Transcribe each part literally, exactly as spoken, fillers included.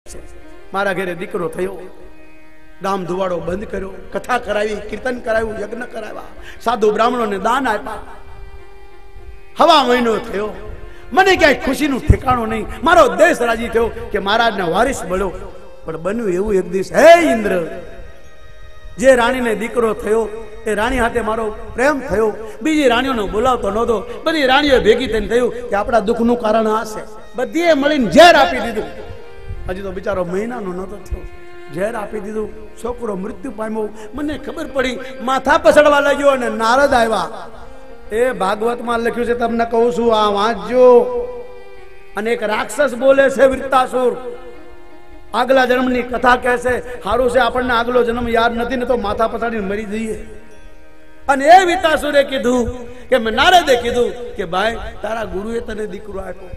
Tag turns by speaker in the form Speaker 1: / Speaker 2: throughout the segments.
Speaker 1: मारा घरे दीकरो थयो, दाम धुवाड़ो बंद कर्यो, कथा करावी, कीर्तन कराव्યું, यज्ञ कराव्या, साधु ब्राह्मणों दान आप्या, हवा महीनो थयो, मने क्या खुशी नु ठिकाणो नहीं, मारो देश राजी थयो कि महाराज ना वारिस बळ्यो। पण बन्युं एवुं एक दिवस, हे इंद्र, जे राणी ने दीकरो थयो ए राणी हाथे मारो प्रेम थयो, बीजी राणीओ नो बोलावतो नहोतो, बधी राणीओ भेगी थईने थयुं कि आपड़ा दुखनुं कारण आ छे, बधीए मळीने झेर आपी दीधुं। हजी तो बिचारो महीनानो नहोतो थयो, झेर आपी दीधुं, छोकरो मृत्यु पाम्यो। मने खबर पड़ी, माथा पसड़वा लाग्यो अने नारद आव्या। ए भागवत में लख्युं छे, तमने कहूं छुं, आ वांचजो। अने एक राक्षस बोले छे, वृत्तासुर, आगला जन्मनी कथा कहे, हारू से आपने आगलो जन्म याद नथी ने तो माथा पछाड़ी मरी जईए। अने ए वृत्तासुरे कीधुं के मैं नारदे कीधुं के भाई तारा गुरुए तने दीकरो आप्यो,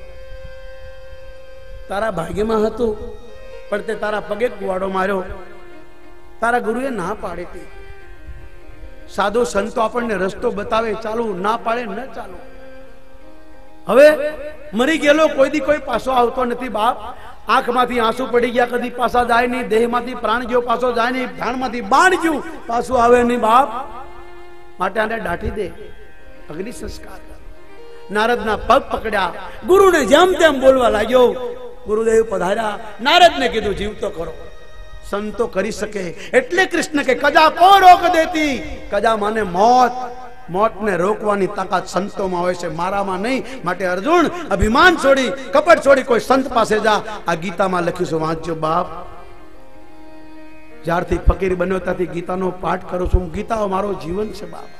Speaker 1: तारा भाग्य में हतुं पण ते तारा पगे कुवाड़ो मार्यो, तारा गुरुए ना पाड़ी थी। साधु संतो आपने रस्तो बतावे चालू, ना पाड़े न चालू। हवे मरी गेलो कोई दी कोई पासो आवतो नथी बाप। आंख मांथी आंसू पड़ी गया कदी पासा जाए नहीं, देह मांथी प्राण गयो पासो जाए नहीं, धाण मांथी बाण गयो पासो आवे नहीं बाप। माटे आने डाठी दे, अग्नि संस्कार। नारद ना पग पकड़्या, गुरु ने जेम तेम बोलवा लाग्यो। गुरुदेव पधार्या, नारद ने कीधुं जीव तो करो, संतो करी सके एटले कृष्ण के कजा को रोक देती। कजा माने मौत, मौत ने रोकवानी ताकत संतो में होय छे, मारा में नहीं। माटे अर्जुन अभिमान छोड़ी, कपट छोड़ी कोई संत पासे जा। आ गीता में लख्युं छे, वांचजो बाप। ज्यारथी फकीर बन्यो त्यारथी गीतानो पाठ करो छुं। गीता मारो जीवन छे बाप।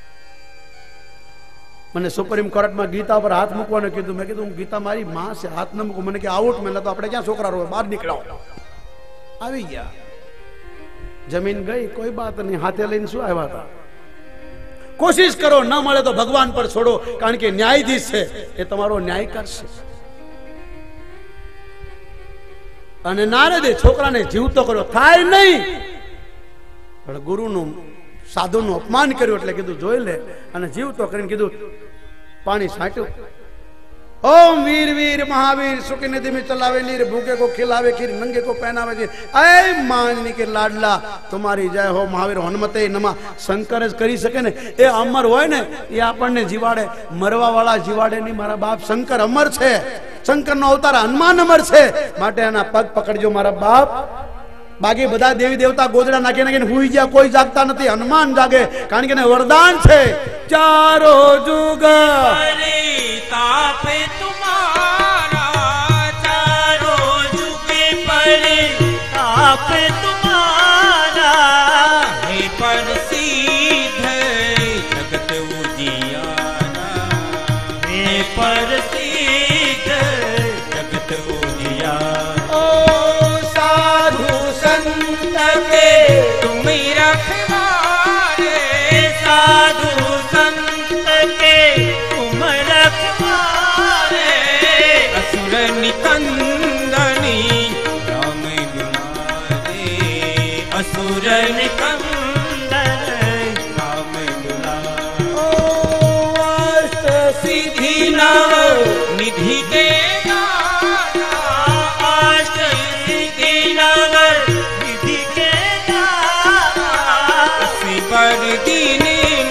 Speaker 1: मैंने सुप्रीम कोर्ट में गीता पर हाथ मूकवाने कीधुं, मैं कीधुं गीता मारी मां से, हाथ न मूको। मैंने के आउट में तो आपणे क्यां छोकरा रोवे, बहार निकळो। आवी गया, जमीन गई, कोई बात नहीं, हाथे लईने शुं आव्या था। कोशिश करो, न मळे तो भगवान पर छोड़ो, कारण के न्यायाधीश छे ए तमारो न्याय करशे। अने नारदे छोकराने जीवतो कर्यो, थाय नहीं, पण गुरुनु साधुनु अपमान कर्યું એટલે કીધું જોઈ લે। અને જીવતો કરીને કીધું પાણી છાંટ્યું। ओम वीर वीर महावीर सुखी निधि में चलावे नीर, भूखे को खिलावे खीर, नंगे को पहनावे खीर। ऐ माननी के लाडला तुम्हारी जय हो महावीर हनुमते नमा। शंकर करी सके ने, ए अमर होय ने ए आपने जीवाड़े, मरवा वाला जीवाड़े नहीं। मारा बाप शंकर अमर छे, शंकर नो अवतार हनुमान अमर छे, माटे आना पग पकड़जो मारा बाप। बाकी बधा देवी देवता गोदड़ा नाखी नाखीने हुई गया, कोई जागता नहीं, हनुमान जागे, कारण के वरदान छे। चारो जुग
Speaker 2: तापे तुम्हारा, चारो जुगे परे तापे तुम्हारा। हे प्रसिद्ध जगत उजियारा, हे प्रसिद्ध जगत उजियारा। ओ साधु संत के तुम रखवारे, साधु संत के तुम रखवारे। असुर निकंदनी राम दुलारे, असुर निकंदन राम दुलारे। ओ अष्ट सिद्धि नव निधि के दाता, अष्ट सिद्धि नव निधि के दाता। असी बरदीनी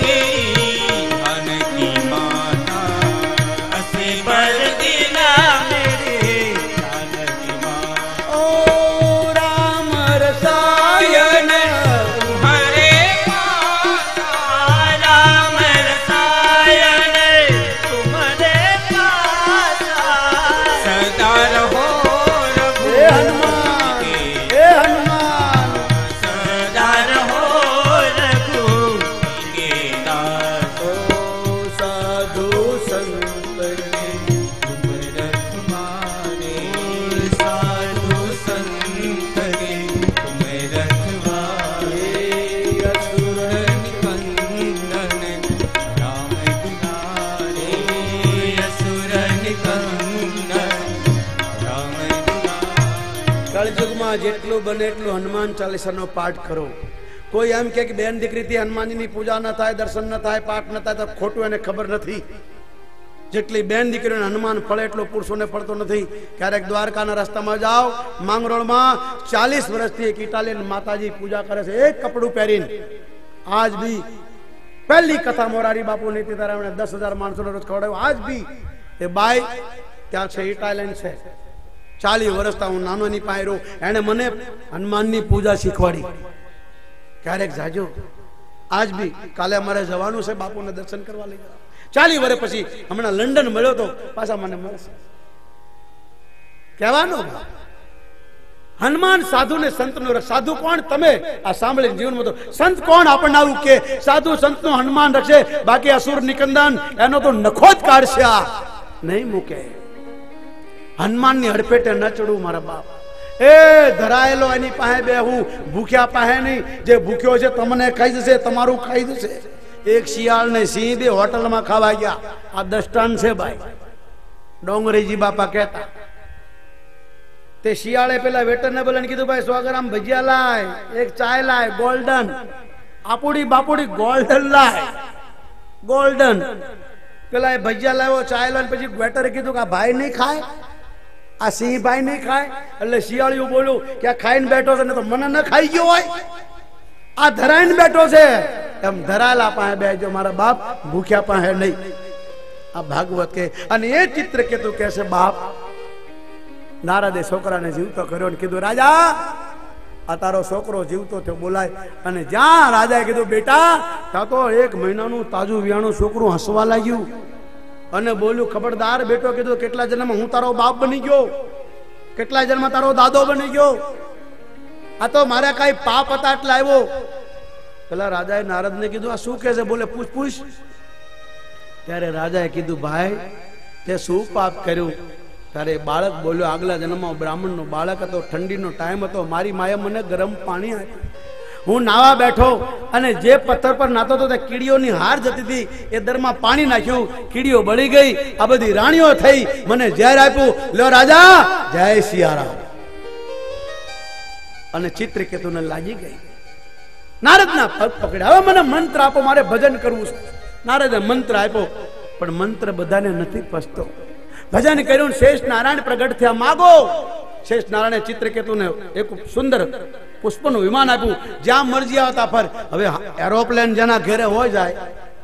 Speaker 1: જેટલું બને એટલું હનુમાન ચાલીસાનો પાઠ કરો। કોઈ એમ કે બેન દીકરીથી હનુમાનજીની પૂજા ન થાય, દર્શન ન થાય, પાઠ ન થાય તો ખોટું એને ખબર નથી। જેટલી બેન દીકરીઓને હનુમાન ફળે એટલો પુરુષોને ફળતો નથી. ક્યારેક દ્વારકાના રસ્તામાં જાઓ, માંગરોળમાં ચાલીસ વર્ષથી એક ઇટાલિયન માતાજી પૂજા કરે છે એક કપડું પહેરીને. આજ બી પહેલી કથા મોરારી બાપુ ની હતી ત્યારે દસ હજાર માણસો રોજ ખવડાવ્યો. આજ બી એ બાઈ ત્યાં છે, ઇટાલિયન છે. ચાલીસ વર્ષથી હું નાનો ની પાસે રહ્યો. એને મને હનુમાનની પૂજા શીખવાડી. ક્યારેક જાજો. આજ બી કાલે અમારે જવાનું છે બાપુને દર્શન કરવા લઈ ગયા. ચાલીસ વર્ષ પછી હમણાં લંડન મળ્યો તો પાછા મને મળશે. કહેવાનું હનુમાન સાધુ ને સંત નો. સાધુ કોણ? તમે આ સાંભળીને જીવનમાં તો સંત કોણ આપણને આવું કે સાધુ સંત નો હનુમાન રખશે, બાકી અસુર નિકંદન એનો તો નખો જ કાઢશે. આ નહીં મૂકે. હનુમાન ની હડપેટે ન ચડવું મારા બાપ. એ ધરાયેલો એની પાસે બેહું, ભૂખ્યા પાસે નહીં. જે ભૂખ્યો છે તમને ખાઈ જશે, તમારું ખાઈ જશે. એક શિયાળ ને સિંહ બે હોટલમાં ખાવા ગયા. આ દષ્ટાંત છે ભાઈ. ડોંગરીજી બાપા કહેતા તે શિયાળે પેલા વેટર ને બોલાને કીધું ભાઈ સો ગ્રામ ભજીયા લાય, એક ચાય લાય ગોલ્ડન. આપુડી બાપુડી ગોલ્ડન લાય, ગોલ્ડન. પેલા એ ભજીયા લાવ્યો, ચાય લાવ્યો. પછી વેટરે કીધું કે આ ભાઈ નહીં ખાય, આ સિંહ ભાઈ નહીં ખાય. એટલે શિયાળિયું બોલ્યું કે આ ખાઈને બેઠો છે ને તો મને ન ખાઈ ગયો હોય, આ ધરાઈને બેઠો છે. એમ ધરાયેલા પાસે બેજો મારા બાપ, ભૂખ્યા પાસે નહીં. આ ભાગવત કે. અને એ ચિત્ર કેતું કે છે બાપ નારદે છોકરાને જીવતો કર્યો ને કીધું રાજા આ તારો છોકરો જીવતો થયો બોલાય. અને જ્યાં રાજાએ કીધું બેટા ત્યાં તો એક મહિનાનું તાજું વિયાણું છોકરું હસવા લાગ્યું અને બોલ્યું ખબરદાર બેટો, કીધું કેટલા જન્મ હું તારો બાપ બની ગયો, કેટલા જન્મ તારો દાદો બની ગયો, આ તો મારે કઈ પાપ હતા એટલે આવ્યો. પેલા રાજાએ નારદને કીધું આ શું કે છે? બોલે પૂછ પૂછ. ત્યારે રાજાએ કીધું ભાઈ તે શું પાપ કર્યું? ત્યારે બાળક બોલ્યો આગલા જન્મમાં બ્રાહ્મણ નો બાળક હતો, ઠંડીનો ટાઈમ હતો, મારી માએ મને ગરમ પાણી આપ્યું, હું નાવા બેઠો અને જે પથ્થર પર નાતો હતો તે કીડીઓની હાર જતી હતી, એ દરમાં પાણી નાખ્યું, કીડીઓ બળી ગઈ. આ બધી રાણીઓ થઈ, મને ઝેર આપ્યું. લ્યો રાજા જય સિયારામ. અને ચિત્રકેતુને લાગી ગઈ. નારદના પગ પકડ્યા. હવે મને મંત્ર આપો, મારે ભજન કરવું છે. નારદે મંત્ર આપ્યો, પણ મંત્ર બધાને નથી પચતો. ભજન કર્યું, શેષ નારાયણ પ્રગટ થયા. માગો. શેષ નારાયણે ચિત્રકેતુને એક સુંદર પુષ્પનું વિમાન આપ્યું, જ્યાં મરજી આવતા ફર. હવે એરોપ્લેન જેના ઘેરે હોય જાય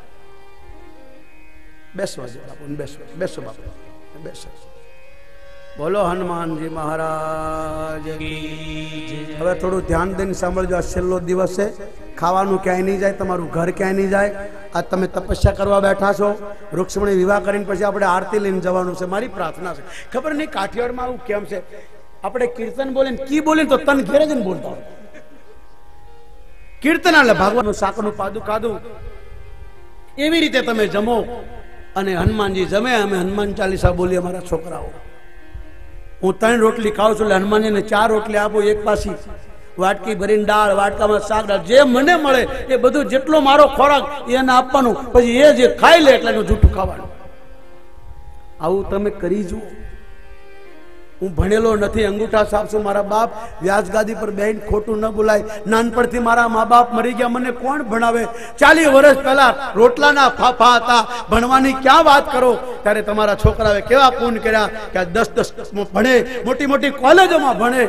Speaker 1: બેસવા છે બાપુ, બેસવા બેસો બાપુ બેસો. બોલો હનુમાનજી મહારાજ. હવે થોડું ધ્યાન દઈને સાંભળજો. આ છેલ્લો દિવસ છે, ખાવાનું ક્યાંય નહીં જાય, તમારું ઘર ક્યાંય નહીં જાય. આ તમે તપસ્યા કરવા બેઠા છો, વૃક્ષમણી વિવાહ કરીને પછી આપણે આરતી લઈને જવાનું છે. મારી પ્રાર્થના છે. ખબર નહીં કાઠિયાવાડમાં આવું કેમ છે, આપણે કીર્તન બોલીને કી બોલીને તો તન ઘેરે જઈને બોલતા હોય. કીર્તન એટલે ભગવાનનું શાકનું પાદું ખાધું એવી રીતે તમે જમો. અને હનુમાનજી જમે, અમે હનુમાન ચાલીસા બોલીએ અમારા છોકરાઓ. હું ત્રણ રોટલી ખાઉં છું એટલે હનુમાનજીને ચાર રોટલી આપું, એક પાછી વાટકી ભરીને દાળ, વાટકામાં શાક, દાળ જે મને મળે એ બધું જેટલો મારો ખોરાક એને આપવાનું. પછી એ જે ખાઈ લે એટલે એનું જૂઠું ખાવાનું. આવું તમે કરી જુઓ. હું ભણેલો નથી, અંગૂઠા સાફ છું. મારા બાપ વ્યાસગાદી પર બેન ખોટું ન બોલાય. નાનપણથી મારા મા બાપ મરી ગયા, મને કોણ ભણાવે? ચાલીસ વર્ષ પહેલા રોટલાના ફાફા હતા, ભણવાની ક્યાં વાત કરો? ત્યારે તમારા છોકરાએ કેવા પૂન કર્યા કે દસ દસ ભણે, મોટી મોટી કોલેજોમાં ભણે.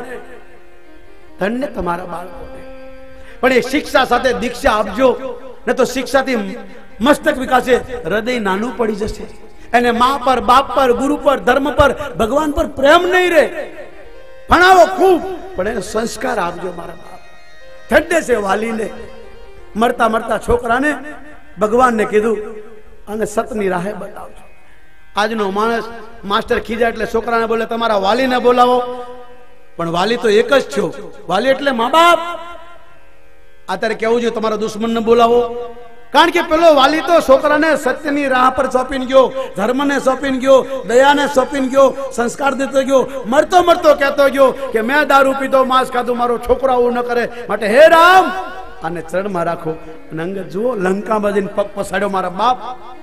Speaker 1: ધન્ય તમારા બાળકોને. પણ એ શિક્ષા સાથે દીક્ષા આપજો, ને તો શિક્ષાથી મસ્તક વિકાસે, હૃદય નાનું પડી જશે. એને મા પર, બાપ પર, ગુરુ પર, ધર્મ પર, ભગવાન પર પ્રેમ નહીં રહે. ભણાવો ખૂબ, પણ એને સંસ્કાર આપજો મારા બાપ. ઠંડે છે વાલીને. મરતા મરતા છોકરાને ભગવાનને કીધું અને સતની રાહે બતાવજો. આજનો માણસ માસ્ટર ખીજા એટલે છોકરાને બોલે તમારા વાલીને બોલાવો, પણ વાલી તો એક જ છો. વાલી એટલે મા બાપ. અત્યારે કેવું જોઈએ તમારા દુશ્મનને બોલાવો, કારણ કે પેલો વાલી તો છોકરાને સત્યની રાહ પર સોંપીને ગયો, ધર્મને સોંપીને ગયો, દયાને સોંપીને ગયો, સંસ્કાર દેતો ગયો. મરતો મરતો કહેતો ગયો કે મેં દારૂ પીધો, માંસ ખાધું, મારો છોકરો આવું ન કરે, માટે હે રામ આને ચરણમાં રાખો. અને અંગત જુઓ, લંકામાં જઈને પગ પસાડ્યો મારા બાપ.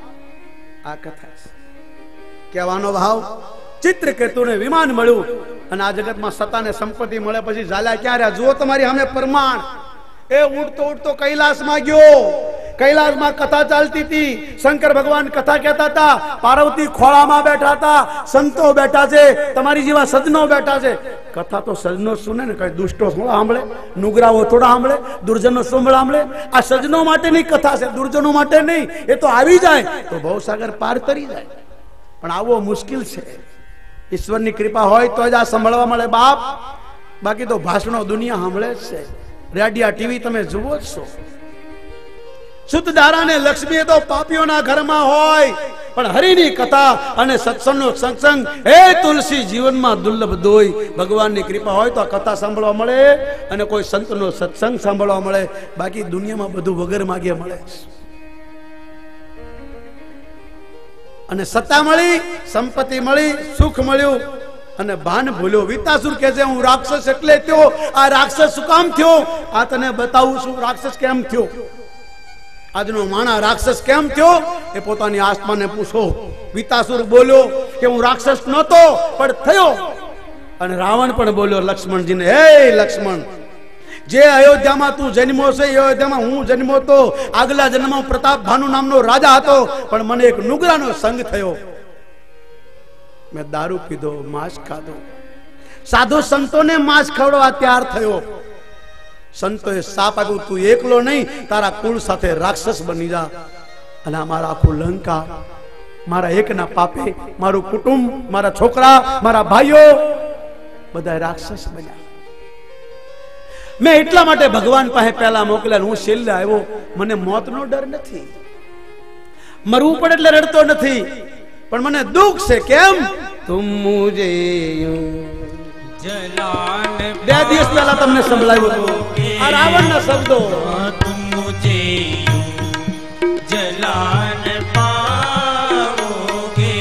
Speaker 1: આ કથા છે. કહેવાનો ભાવ, ચિત્રકેતુને વિમાન મળ્યું અને આ જગતમાં સત્તાને સંપત્તિ મળે પછી ઝાલા ક્યાં રહ્યા? જુઓ તમારી સામે પ્રમાણ. એ ઉડતો ઉડતો કૈલાસમાં ગયો, कैलाश में कथा चलती थी, शंकर भगवान कथा कहता था, पार्वती खोड़ा में बैठा था, संतो बैठा छे, तमारी जीवा सजनो बैठा छे। कथा तो सजनो सुने ने, कई दुष्टो थोड़ा सांभळे, नुगराओ थोड़ा सांभळे, दुर्जनो सांभळे। आ सजनो माटे नहीं कथा छे, दुर्जनो माटे नहीं। ए तो आवी जाए तो भवसागर पार तरी जाए, पण आवो मुश्किल छे। ईश्वरनी कृपा होय तो ज आ सांभळवा मळे बाप, बाकी तो भाषणो दुनिया सांभळे छे। रेडिया टीवी तमे जुवो छो। सुतदारा ने लक्ष्मी तो पापियों ना घर में होय, पण हरिनी कथा अने सत्संगनो सत्संग हे तुलसी जीवन में दुर्लभ दोय। भगवान की कृपा होय तो कथा सांभळवा मळे अने कोई संतनो सत्संग सांभळवा मळे, बाकी दुनिया में बधु वगर मागे मळे। अने सत्ता मळी, संपत्ति मळी, सुख मळ्યું अने भान भूल्यो। वितासुर कहे छे हूँ राक्षस एटले थयो, आ राक्षस शुं काम थयो, आ तने बतावुं छुं राक्षस केम थयो। આજનો માણા રાક્ષસ કેમ થયો એ પોતાની આત્માને પૂછો। વિતાસુર બોલ્યો કે હું રાક્ષસ નહોતો પણ થયો, અને રાવણ પણ બોલ્યો લક્ષ્મણજીને, હે લક્ષ્મણ, જે અયોધ્યામાં તું જન્મ્યો છે, અયોધ્યામાં હું જન્મ્યો તો, આગલા જન્મમાં પ્રતાપ ભાનુ નામનો રાજા હતો, પણ મને એક નુગરાનો સંગ થયો। મેં દારૂ પીધો, માંસ ખાધો, સાધુ સંતોને માંસ ખવડાવવા તૈયાર થયો। संतोए साप आप्यो, तू एकलो नहीं, तारा कुल साथे राक्षस बनी जा। अने अमारा आखू लंका मारा एक ना पापे, मारू कुटुंब, मारा छोकरा, मारा भाईओ बधा राक्षस बन्या। मैं एटला माटे भगवान पासे पहेला मोकल्या, हूँ छेल्ले आव्यो। मने मौतनो डर नथी, मरवू पड़े એટલે રડતો નથી, પણ મને દુઃખ છે। કેમ? तुम मुझे
Speaker 2: जलान
Speaker 1: બે દિવસ પહેલા તમને સંભળાવ્યું હતું આ રાવણના શબ્દો।
Speaker 2: तुम मुझे जलान पाओगे,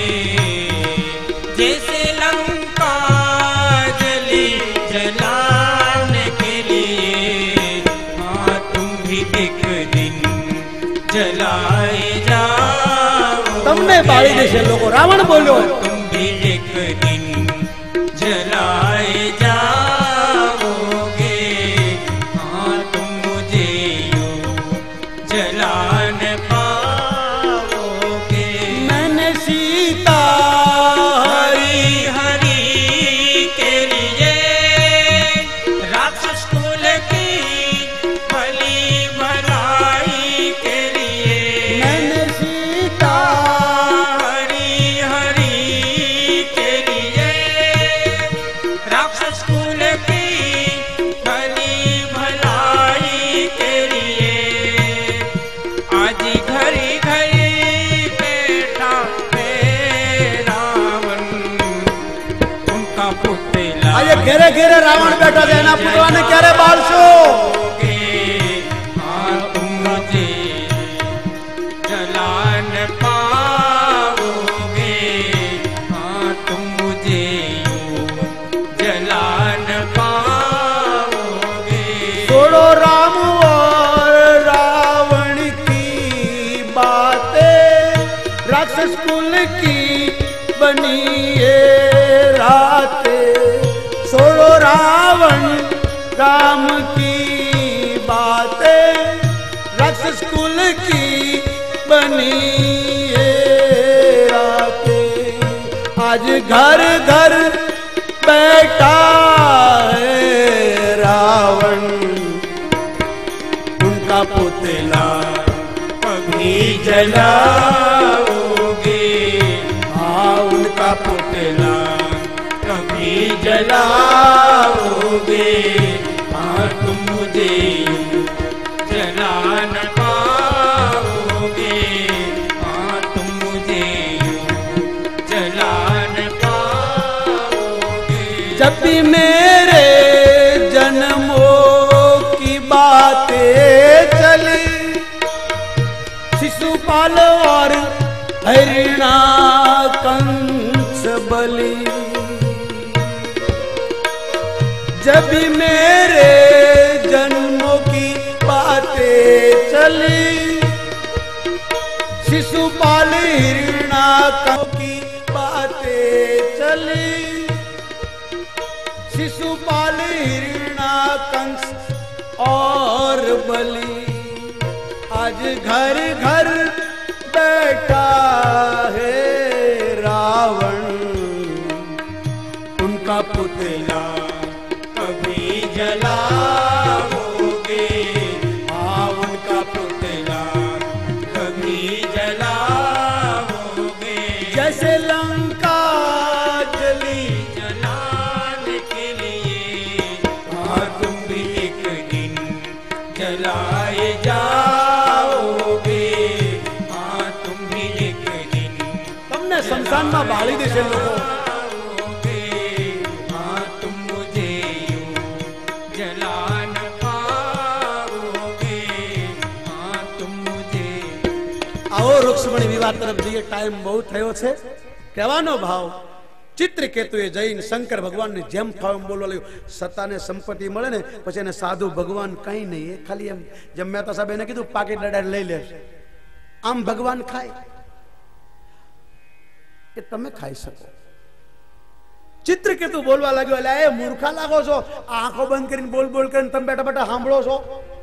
Speaker 2: जैसे लंका जली जलान के लिए, हाँ तुम भी एक दिन जलाए जाओ।
Speaker 1: તમને બાળી દેશે લોકો। રાવણ બોલ્યો,
Speaker 2: तुम भी एक दिन जलाए जाओगे, हाँ तुम मुझे यूं जलान पाओगे।
Speaker 1: मैंने सीता
Speaker 2: हरी हरी के लिए, राक्षस कुल की भली भलाई के लिए,
Speaker 1: मैंने सीता
Speaker 2: हरी हरी के लिए, राक्षस कुल की भली भलाई के लिए, आज घड़ी घड़ी बैठा है रावण, उनका पुतला
Speaker 1: આજે ઘેરે ઘેરે રાવણ બેઠા છે, એના પુતળાને ક્યારે બાળશો?
Speaker 2: हाँ तुम मुझे जलान पाओगे, हाँ तुम मुझे यूं जलान पाओगे।
Speaker 1: छोड़ो राम और रावण की बातें, राक्षस कुल की बनी ये रातें। छोड़ो रावण राम की बातें, राक्षस कुल की बनी ये रातें। आज घर घर बैठा है रावण, उनका पुतला
Speaker 2: कभी जलाओगे, हाँ उनका पुतला कभी जलाओगे, हाँ तुम मुझे यूं जलान पाओगे, हाँ तुम मुझे यूं जलान पाओगे।
Speaker 1: जब भी मेरे जन्मों की बातें चली, शिशुपाल और हिरण्याकंस बलि, जब भी मेरे जन्मों की बातें चली, शिशुपाल हिरण्याकंस की बातें चली, शिशुपाल हिरण्याकंस और बलि। आज घर घर बैठा है रावण, उनका पुतला
Speaker 2: कभी जलाओगे, हाँ उनका पुतला कभी जलाओगे।
Speaker 1: जैसे लंका जली
Speaker 2: जलाने के लिए हाँ तुम भी एक दिन जलाए जाओगे, हाँ तुम भी एक दिन
Speaker 1: તમને શમશાનમાં બાળી દેશે લોકો।
Speaker 2: जाओगे, हाँ तुम मुझे यूं जला न पाओगे, हाँ तुम मुझे।
Speaker 1: આવો રૂક્ષ્મણી વિવાહ તરફ જઈએ, ટાઈમ બહુ થયો છે। કહેવાનો ભાવ ચિત્રકેતુએ જઈને શંકર ભગવાનને જેમ ફાવે એમ બોલવા લાગ્યો। સત્તાને સંપત્તિ મળે ને પછી એને સાધુ ભગવાન કઈ નહીં, એ ખાલી એમ જેમ મહેતા સાહેબ એને કીધું પાકીટ લડાઈ લઈ લેશે, આમ ભગવાન ખાય કે તમે ખાઈ શકો। ચિત્રકેતુ બોલવા લાગ્યો, એટલે એ મૂર્ખા લાગો છો, આંખો બંધ કરીને બોલ બોલ કરીને તમે બેઠા બેઠા સાંભળો છો?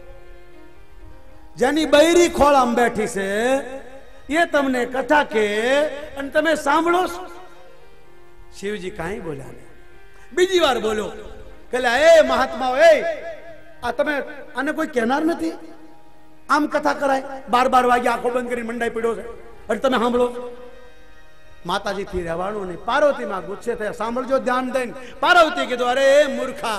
Speaker 1: જેની બૈરી ખોળ આમ બેઠી છે એ તમને કથા કે અને તમે સાંભળો છો? શિવજી કાંઈ બોલ્યા નહીં। બીજી વાર બોલ્યો કે એ મહાત્માઓ, એ આ તમે આને કોઈ કહેનાર નથી? આમ કથા કરાય? બાર બાર વાગે આંખો બંધ કરીને મંડાઈ પડ્યો છે અને તમે સાંભળો? માતાજી થી રહેવાનું નહીં। પાર્વતી માં ગુસ્સે થયા, સાંભળજો ધ્યાન દઈને। પાર્વતી કીધું, અરે એ મૂર્ખા,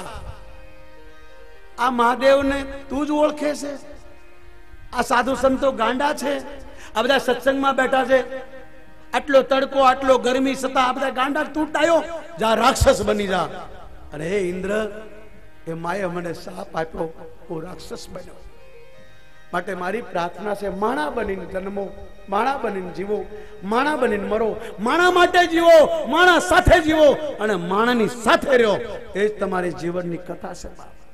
Speaker 1: આ મહાદેવ ને તું જ ઓળખે છે? આ સાધુ સંતો ગાંડા છે? આ બધા સત્સંગમાં બેઠા છે, આટલો તડકો આટલો ગરમી છતાં આ બધા ગાંડા તૂટાયો, જા રાક્ષસ બની જા। અરે ઇન્દ્ર, એ માએ મને શાપ આપ્યો, હું રાક્ષસ બન્યો। માટે મારી પ્રાર્થના છે, માણા બનીને જન્મો, માણા બનીને જીવો, માણા બનીને મરો, માણા માટે જીવો, માણા સાથે જીવો અને માણાની સાથે રહ્યો, એ જ તમારી જીવનની કથા છે।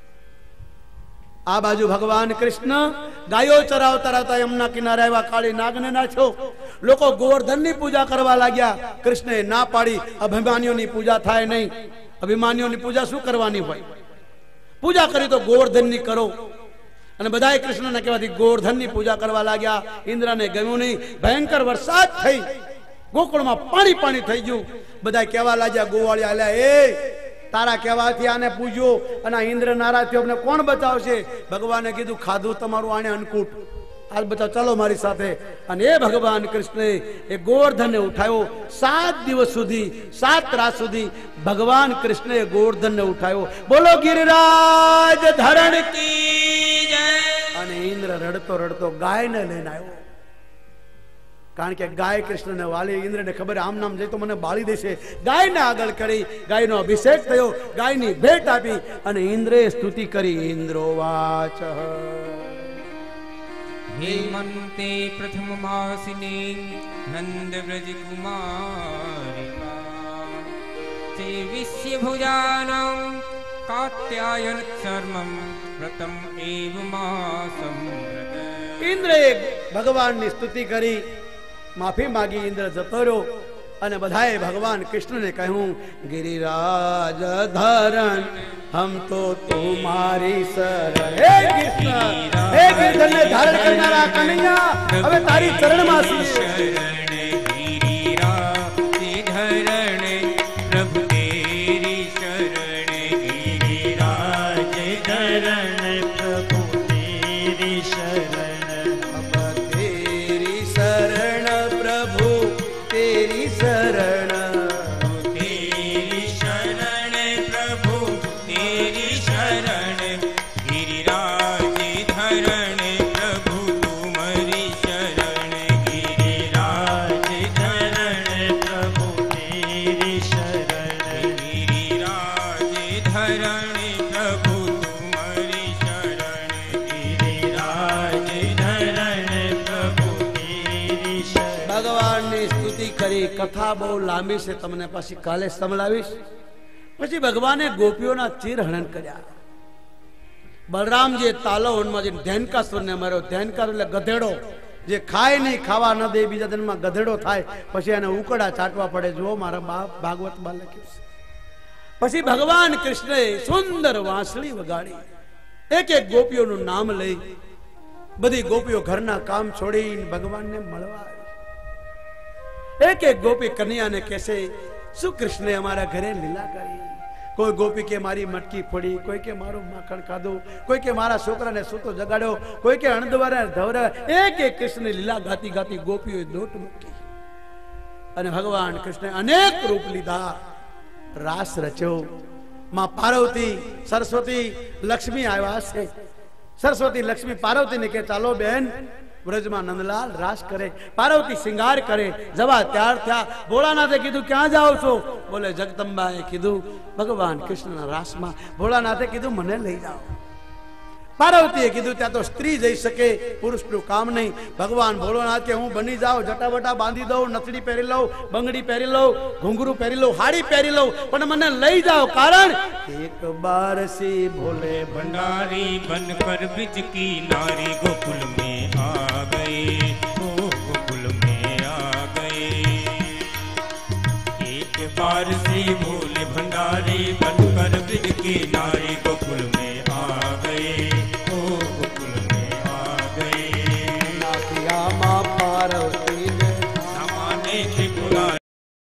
Speaker 1: આ બાજુ ભગવાન કૃષ્ણ ગાયો ચરાવતા ચરાવતા યમુના કિનારે આવ્યા, કાળી નાગને નાખ્યો। લોકો ગોવર્ધનની પૂજા કરવા લાગ્યા, કૃષ્ણએ ના પાડી, અભિમાનીઓની પૂજા થાય નહીં। અભિમાનીઓની પૂજા શું કરવાની હોય? પૂજા કરી તો ગોવર્ધનની કરો। અને બધાએ કૃષ્ણને કહેવાથી ગોવર્ધનની પૂજા કરવા લાગ્યા। ઇન્દ્રને ગમ્યું નહીં, ભયંકર વરસાદ થઈ, ગોકુળમાં પાણી પાણી થઈ ગયું। બધા કહેવા લાગ્યા, ગોવાળિયા આલ્યા, એ તારા કહેવાથી આને પૂજ્યો અને ઇન્દ્ર નારાજ થયો, અમને કોણ બચાવશે? ભગવાને કીધું, ખાધું તમારું આને અન્નકૂટ, આજ બચાવ, ચાલો મારી સાથે। અને એ ભગવાન કૃષ્ણે એ ગોવર્ધનને ઉઠાવ્યો। સાત દિવસ સુધી, સાત રાત સુધી ભગવાન કૃષ્ણે ગોવર્ધનને ઉઠાવ્યો। બોલો ગિરિરાજ ધરણ કી જય। અને ઇન્દ્ર રડતો રડતો ગાયને લઈને આવ્યો, કારણ કે ગાય કૃષ્ણને વાલી। ઇન્દ્રને ખબર, આમ નામ જઈ તો મને બાળી દેશે। ગાયને આગળ કરી, ગાયનો અભિષેક થયો, ગાયની ભેટ આપી અને ઇન્દ્રે સ્તુતિ કરી। ઇન્દ્રો વાચ,
Speaker 2: हेमन्ते प्रथम मासिने नंद व्रज कुमारिका सेविष्य भुजानं कात्यायन शर्मं व्रतम एव मासं व्रत।
Speaker 1: ઇન્દ્રએ ભગવાનની સ્તુતિ કરી, માફી માગી, ઇન્દ્ર જતો રહ્યો। અને બધાએ ભગવાન કૃષ્ણને કહ્યું, ગિરિરાજ ધરણ હમ તો તુમારી શરણ। હે કૃષ્ણ, હે ગિરધરને ધારણ કરનારા કનૈયા, હવે તારી ચરણમાં છીએ।
Speaker 2: शरण गिरिराज धरण प्रभु तेरी शरण गिरिराज धरण प्रभु तेरी शरण।
Speaker 1: अब तेरी शरण प्रभु तेरी शरण,
Speaker 2: तेरी शरण प्रभु तेरी शरण गिरिराज धरण प्रभु तुम्हारी शरण गिरिराज धरण प्रभु तेरी शरण गिरिराज धरण प्रभु तुम्हारी शरण गिरिराज धरण प्रभु तेरी शरण।
Speaker 1: ભગવાનની સ્તુતિ કરી। કથા બહુ લાંબી છે, તમને પાછી કાલે સંભળાવીશ। પછી ભગવાને ગોપીઓના ચીરહરણ કર્યા। બલરામજીએ તાલવનમાં જઈને ધ્યાનકાસુરને માર્યો। ધ્યાનકાસુર એટલે ગધેડો, જે ખાય નહીં, ખાવા ન દે, બીજા જન્મમાં ગધેડો થાય, પછી એને ઉકડા ચાટવા પડે। જુઓ મારા બાપ ભાગવતમાં લખ્યું છે। પછી ભગવાન કૃષ્ણએ સુંદર વાંસળી વગાડી, એક એક ગોપીઓનું નામ લઈ બધી ગોપીઓ ઘરના કામ છોડીને ભગવાનને મળવા આવી. એક એક ગોપી કન્યાને કહેશે શું કૃષ્ણે અમારા ઘરે લીલા કરી. કોઈ ગોપી કે મારી મટકી ફોડી, કોઈ કે મારું માખણ ખાધું, કોઈ કે મારા છોકરાને સૂતો જગાડ્યો, કોઈ કે અણદવારા ધવરા. એક એક કૃષ્ણ લીલા ગાતી ગાતી ગોપીઓએ દોટ મૂકી અને ભગવાન કૃષ્ણે અનેક રૂપ લીધા, રાસ રચ્યો. માં પાર્વતી, સરસ્વતી, લક્ષ્મી આવ્યા છે. સરસ્વતી લક્ષ્મી પાર્વતીને કે ચાલો બેન વ્રજમાં નંદલાલ રાસ કરે. પાર્વતી શિંગાર કરે, જવા ત્યાર થયા. ભોળાનાથે કીધું ક્યાં જાઓ છો? બોલે જગદંબાએ કીધું ભગવાન કૃષ્ણના રાસમાં. ભોળાનાથે કીધું મને લઈ જાઓ. પાર્વતીએ કીધું ત્યાં તો સ્ત્રી જઈ શકે, પુરુષનું કામ નહીં. ભગવાન ભોળાનાથ કે હું બની જાઉં, જટાવટા બાંધી દઉં, નથડી પહેરી લઉં, બંગડી પહેરી લઉં, ઘૂંઘરું પહેરી લઉં, હાડી પહેરી લઉં, પણ મને લઈ જાઓ. કારણ એક બાર સી ભોલે
Speaker 2: भंडारी बनकर ब्रिज की नारी गोकुल में आ गई, ओ गोकुल में आ गई. एक बार से भोले भंडारी बनकर ब्रिज की नारी